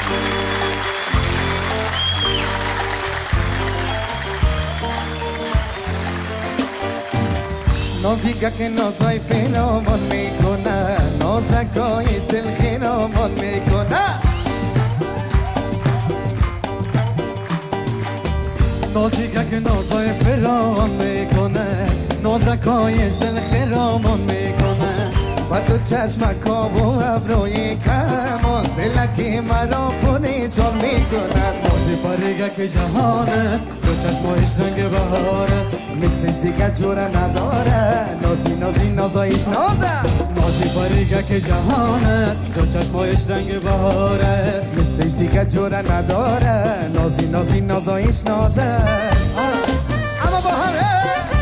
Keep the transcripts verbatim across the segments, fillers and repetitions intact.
نازیگه که نازای فرامان میکنه نازکایش دل خرامان میکنه نازیگه که نازای فرامان میکنه نازکایش دل خرامان میکنه و تو چشمکا و ابروی کمان دلکی مرا پریشان میکنه نازی پریگه که جهان است دو چشمایش رنگ بهار است مثلش دیگه جوره نداره نازی نازی نازایش نازه نازی پریگه که جهان است دو چشمایش رنگ بهار است مثلش دیگه جوره نداره نازی نازی نازایش نازه اما با همه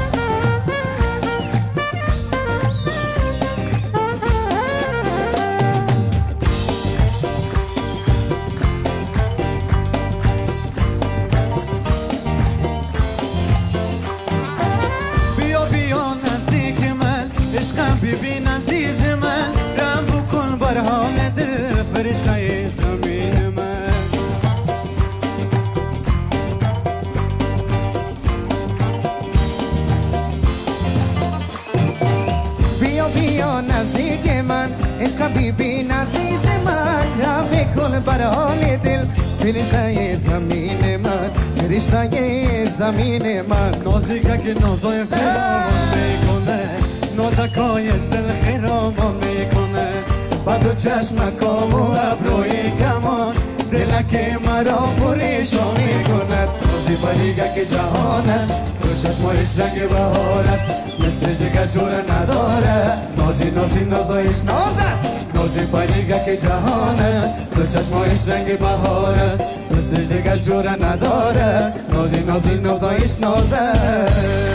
عشقم ببین عزیز من رم بکن بر حال دل فرشته زمین من بیا بیا نزدیک من عشقم ببین عزیز من رم بکن بر حال دل فرشته زمین من فرشته زمین من نازیگه که نازای فراوان میکنه نازکایش دل خرامان میکنه با دو چشمکا و ابروی کمان دلک مرا پریشان میکند نازی پریگه که جهانه دو چشمایش رنگ بهار است مثلش دیگه جوره نداره نازی نازی نازایش نازه نازی پریگه که جهانه دو چشمایش رنگ بهار است مثلش دیگه جوره نداره نازی نازی نازایش نازه